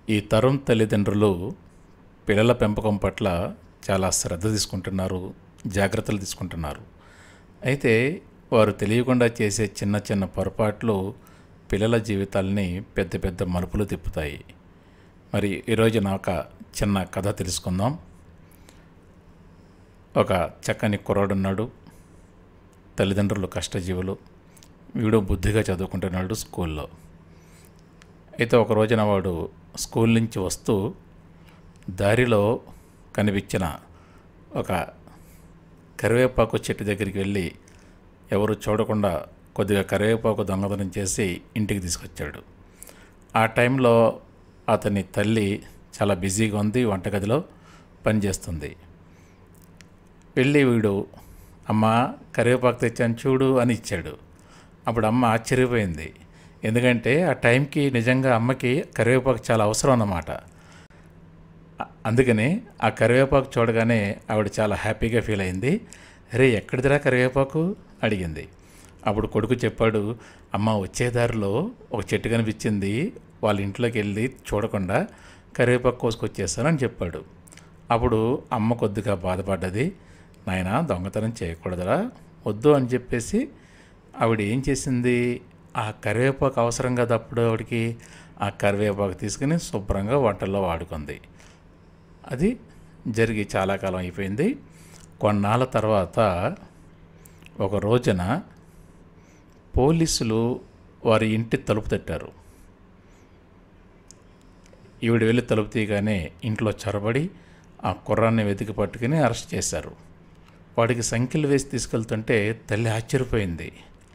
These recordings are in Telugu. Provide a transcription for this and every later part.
ఈ తరం తల్లిదండ్రులు పిల్లల పెంపకం పట్ల చాలా శ్రద్ధ తీసుకుంటున్నారు, జాగ్రత్తలు తీసుకుంటున్నారు. అయితే వారు తెలియకుండా చేసే చిన్న చిన్న పొరపాట్లు పిల్లల జీవితాల్ని పెద్ద పెద్ద మలుపులు తిప్పుతాయి. మరి ఈరోజు నా ఒక చిన్న కథ తెలుసుకుందాం. ఒక చక్కని కుర్రాడున్నాడు. తల్లిదండ్రులు కష్టజీవులు. వీడు బుద్ధిగా చదువుకుంటున్నాడు స్కూల్లో. అయితే ఒక రోజున వాడు స్కూల్ నుంచి వస్తూ దారిలో కనిపించిన ఒక కరివేపాకు చెట్టు దగ్గరికి వెళ్ళి ఎవరు చూడకుండా కొద్దిగా కరివేపాకు దొంగతనం చేసి ఇంటికి తీసుకొచ్చాడు. ఆ టైంలో అతని తల్లి చాలా బిజీగా ఉంది, వంటగదిలో పనిచేస్తుంది. వెళ్ళి వీడు అమ్మ కరివేపాకు తెచ్చాను చూడు అని ఇచ్చాడు. అప్పుడు అమ్మ ఆశ్చర్యపోయింది. ఎందుకంటే ఆ టైంకి నిజంగా అమ్మకి కరివేపాకు చాలా అవసరం అన్నమాట. అందుకని ఆ కరివేపాకు చూడగానే ఆవిడ చాలా హ్యాపీగా ఫీల్ అయింది. అరే ఎక్కడిదిరా కరివేపాకు అడిగింది. అప్పుడు కొడుకు చెప్పాడు, అమ్మ వచ్చే దారిలో ఒక చెట్టు కనిపించింది, వాళ్ళ ఇంట్లోకి వెళ్ళి చూడకుండా కరివేపాకు కోసుకొచ్చేస్తానని చెప్పాడు. అప్పుడు అమ్మ కొద్దిగా బాధపడ్డది. నాయనా దొంగతనం చేయకూడదురా, వద్దు అని చెప్పేసి ఆవిడ ఏం చేసింది, ఆ కరివేపాకు అవసరం కదా అప్పుడు ఆవిడకి, ఆ కరివేపాకు తీసుకుని శుభ్రంగా వంటల్లో వాడుకుంది. అది జరిగి చాలా కాలం అయిపోయింది. కొన్నాళ్ళ తర్వాత ఒక రోజున పోలీసులు వారి ఇంటి తలుపు తట్టారు. ఈవిడ వెళ్ళి తలుపు తీయగానే ఇంట్లో చొరబడి ఆ కుర్రాన్ని వెతికి పట్టుకుని అరెస్ట్ చేశారు. వాడికి సంఖ్యలు వేసి తీసుకెళ్తుంటే తల్లి ఆశ్చర్యపోయింది.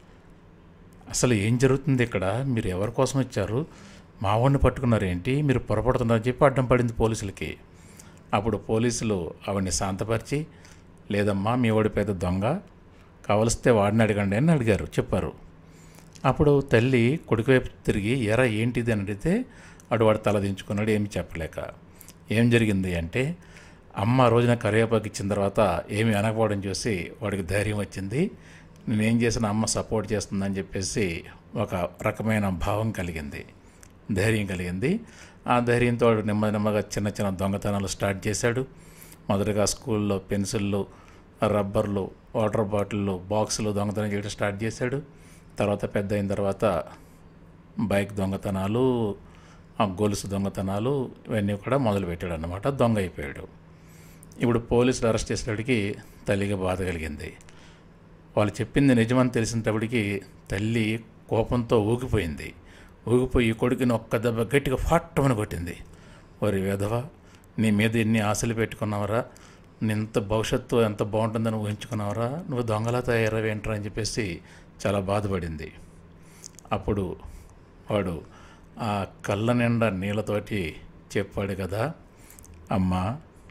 అసలు ఏం జరుగుతుంది ఇక్కడ, మీరు ఎవరి కోసం వచ్చారు, మా వాడిని పట్టుకున్నారేంటి, మీరు పొరపడుతున్నారని చెప్పి అడ్డం పడింది పోలీసులకి. అప్పుడు పోలీసులు ఆవిడ్ని శాంతపరిచి, లేదమ్మా మీ వాడి పెద్ద దొంగ, కావలిస్తే వాడిని అడగండి అని చెప్పారు. అప్పుడు తల్లి కొడుకు వైపు తిరిగి ఎరా ఏంటిది అని అడిగితే వాడు తల దించుకున్నాడు, ఏమి చెప్పలేక. ఏం జరిగింది అంటే అమ్మ రోజున కరివేపాకు ఇచ్చిన తర్వాత ఏమి అనకపోవడం చూసి వాడికి ధైర్యం వచ్చింది. నేనేం చేసినా అమ్మ సపోర్ట్ చేస్తుందని చెప్పేసి ఒక రకమైన భావం కలిగింది, ధైర్యం కలిగింది. ఆ ధైర్యంతో వాడు నెమ్మదిగా చిన్న చిన్న దొంగతనాలు స్టార్ట్ చేశాడు. మొదటగా స్కూల్లో పెన్సిళ్ళు, రబ్బర్లు, వాటర్ బాటిళ్ళు, బాక్సులు దొంగతనం చేయడం స్టార్ట్ చేశాడు. తర్వాత పెద్ద అయిన తర్వాత బైక్ దొంగతనాలు, ఆ గొలుసు దొంగతనాలు ఇవన్నీ కూడా మొదలుపెట్టాడు అన్నమాట. దొంగ అయిపోయాడు. ఇప్పుడు పోలీసులు అరెస్ట్ చేసేటప్పటికి తల్లికి బాధ కలిగింది. వాళ్ళు చెప్పింది నిజమని తెలిసినప్పటికీ తల్లి కోపంతో ఊగిపోయింది. ఊగిపోయి కొడుకుని ఒక్క దెబ్బ గట్టిగా ఫాట్టమని కొట్టింది. ఓరి వెధవ, నీ మీద ఎన్ని ఆశలు పెట్టుకున్నావరా, ఇంత భవిష్యత్తు ఎంత బాగుంటుందని ఊహించుకున్నావరా, నువ్వు దొంగలా తయారవేంట్రా అని చెప్పేసి చాలా బాధపడింది. అప్పుడు వాడు ఆ కళ్ళ నిండా నీళ్ళతోటి చెప్పాడు కదా, అమ్మా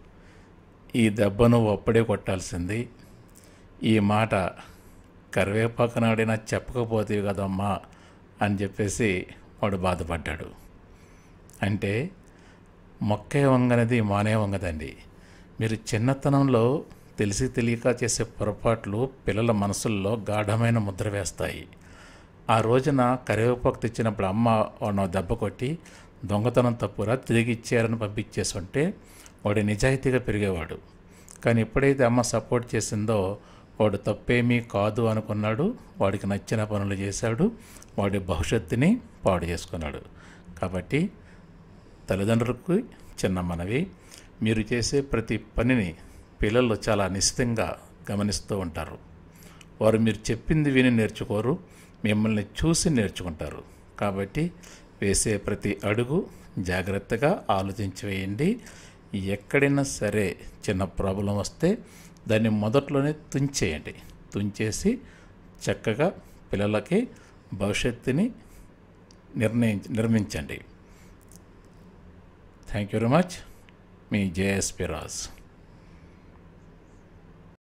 ఈ దెబ్బ నువ్వు అప్పుడే కొట్టాల్సింది, ఈ మాట కరివేపాకు నాడైనా చెప్పకపోతేవి కదమ్మా అని చెప్పేసి వాడు బాధపడ్డాడు. అంటే మొక్కే వంగనది మానే వంగదండి. మీరు చిన్నతనంలో తెలిసి తెలియక చేసే పొరపాట్లు పిల్లల మనసుల్లో గాఢమైన ముద్ర వేస్తాయి. ఆ రోజున కరివేపాకు తెచ్చినప్పుడు అమ్మ వాడిని దెబ్బ కొట్టి దొంగతనం తప్పురా తిరిగి ఇచ్చారని పంపించేసి ఉంటే వాడు నిజాయితీగా పెరిగేవాడు. కానీ ఎప్పుడైతే అమ్మ సపోర్ట్ చేసిందో వాడు తప్పేమీ కాదు అనుకున్నాడు, వాడికి నచ్చిన పనులు చేశాడు, వాడి భవిష్యత్తుని పాడు చేసుకున్నాడు. కాబట్టి తల్లిదండ్రులకు చిన్న మనవి, మీరు చేసే ప్రతి పనిని పిల్లలు చాలా నిశ్చితంగా గమనిస్తూ ఉంటారు. వారు మీరు చెప్పింది విని నేర్చుకోరు, మిమ్మల్ని చూసి నేర్చుకుంటారు. కాబట్టి వేసే ప్రతి అడుగు జాగ్రత్తగా ఆలోచించి వేయండి. ఎక్కడైనా సరే చిన్న ప్రాబ్లం వస్తే దాన్ని మొదట్లోనే తుంచేయండి. తుంచేసి చక్కగా పిల్లలకి భవిష్యత్తుని నిర్మించండి. Thank you very much. మీ జేఎస్పీ రాజ్.